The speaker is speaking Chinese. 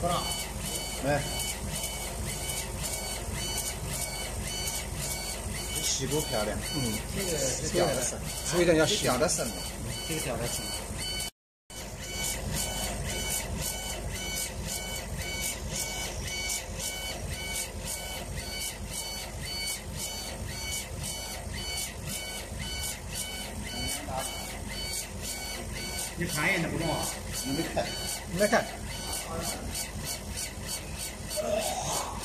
不大。 来，细骨漂亮。 这个是吊的深， 所以人要吊的深嘛。 这个吊的深。你看人家不中啊？ 你没看？没看。